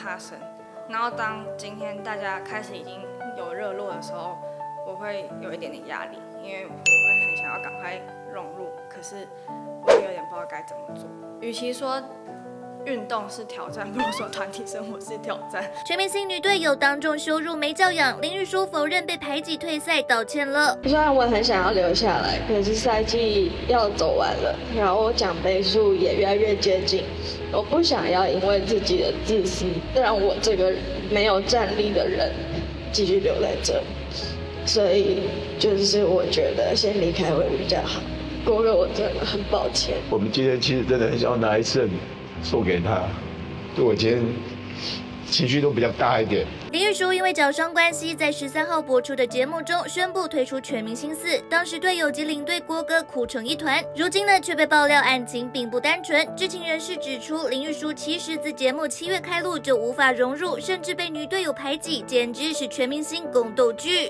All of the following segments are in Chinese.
怕生。然后当今天大家开始已经有热络的时候，我会有一点点压力，因为我会很想要赶快融入，可是我有点不知道该怎么做。与其说运动是挑战，不如说团体生活是挑战。 全明星女队友当众羞辱没教养，林玉书否认被排挤退赛，道歉了。 虽然我很想要留下来，可是赛季要走完了，然后奖杯数也越来越接近，我不想要因为自己的自私，让我这个没有战力的人继续留在这，所以就是我觉得先离开会比较好。郭哥，我真的很抱歉。 我们今天其实真的很想要拿一胜送给他，所以我今天情绪都比较大一点。 林玉书因为脚伤关系，在13号播出的节目中宣布退出全明星4，当时队友及领队郭哥哭成一团。如今呢，却被爆料案情并不单纯。知情人士指出，林玉书其实自节目7月开录就无法融入，甚至被女队友排挤，简直是全明星宫斗剧。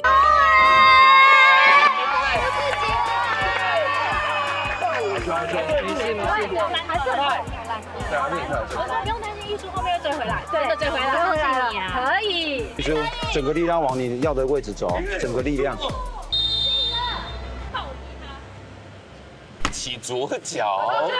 不用担心，玉书后面会追回来，真的追回来，相信你啊，可以。 玉书，整个力量往你要的位置走，整个力量。 起左脚。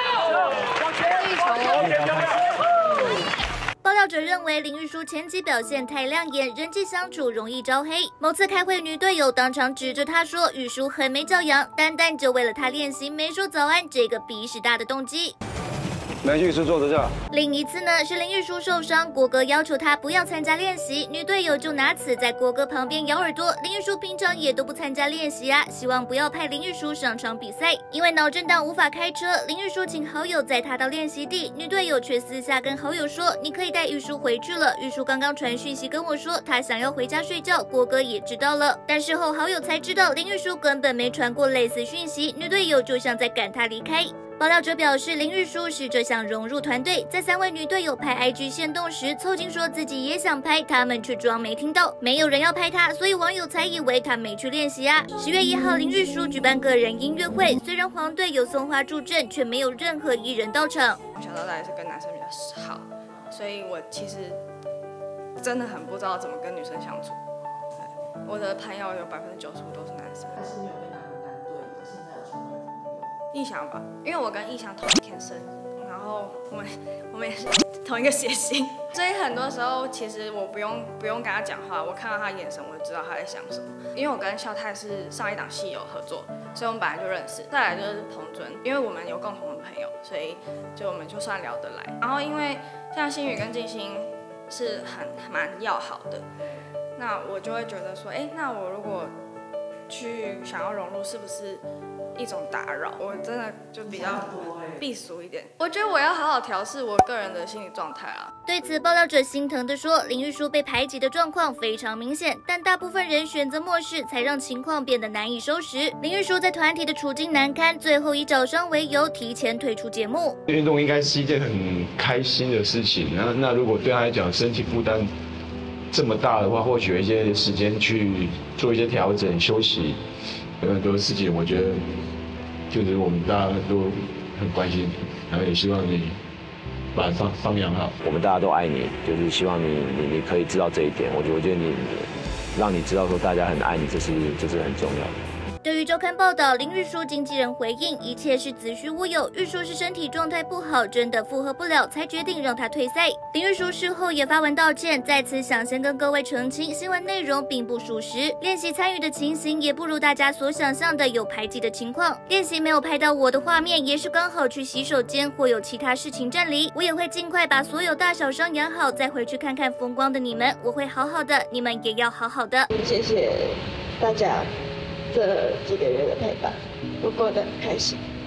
爆料者认为林玉书前期表现太亮眼，人际相处容易招黑。某次开会，女队友当场指着他说玉书很没教养，单单就为了他练习没说早安这个鼻屎大的动机。 来，玉书坐着这。 另一次呢，是林玉书受伤，郭哥要求他不要参加练习，女队友就拿此在郭哥旁边咬耳朵。林玉书平常也都不参加练习啊，希望不要派林玉书上场比赛。因为脑震荡无法开车，林玉书请好友载他到练习地，女队友却私下跟好友说：“你可以带玉书回去了。”玉书刚刚传讯息跟我说，他想要回家睡觉，郭哥也知道了。但事后好友才知道，林玉书根本没传过类似讯息，女队友就像在赶他离开。爆料者表示，林玉书试着想融入团队，在3位女队友拍 IG 限动时，凑近说自己也想拍，他们却装没听到，没有人要拍他，所以网友才以为他没去练习啊。10月1号，林玉书举办个人音乐会，虽然黄队有送花助阵，却没有任何艺人到场。 从小到大也是跟男生比较好，所以我其实真的很不知道怎么跟女生相处。我的朋友有95%都是男生。 还是没有跟哪个男队现在有成为朋友？ 逸翔吧，因为我跟逸翔同一天生，然后我们也是同一个血型，所以很多时候其实我不用跟他讲话，我看到他眼神我就知道他在想什么。因为我跟孝泰是上一档戏有合作，所以我们本来就认识。再来就是彭尊，因为我们有共同的朋友，所以我们就算聊得来。然后因为像星宇跟静心是蛮要好的，那我就会觉得说，那我如果去想要融入，是不是一种打扰？我真的就比较避俗一点。我觉得我要好好调试我个人的心理状态啊。 对此，爆料者心疼地说，林玉书被排挤的状况非常明显，但大部分人选择漠视，才让情况变得难以收拾。林玉书在团体的处境难堪，最后以脚伤为由提前退出节目。 运动应该是一件很开心的事情，那如果对他来讲身体负担这么大的话，或许有一些时间去做一些调整、休息，有很多事情，我觉得就是我们大家都很关心，然后也希望你把它放养好。 我们大家都爱你，就是希望你可以知道这一点。我觉得你让你知道说大家很爱你，这是很重要的。 对于周刊报道，林玉书经纪人回应，一切是子虚乌有，玉书是身体状态不好，真的负荷不了，才决定让他退赛。林玉书事后也发文道歉，在此想先跟各位澄清，新闻内容并不属实，练习参与的情形也不如大家所想象的有排挤的情况，练习没有拍到我的画面，也是刚好去洗手间或有其他事情暂离，我也会尽快把所有大小伤养好，再回去看看风光的你们，我会好好的，你们也要好好的。 谢谢大家这几个月的陪伴，我过得很开心。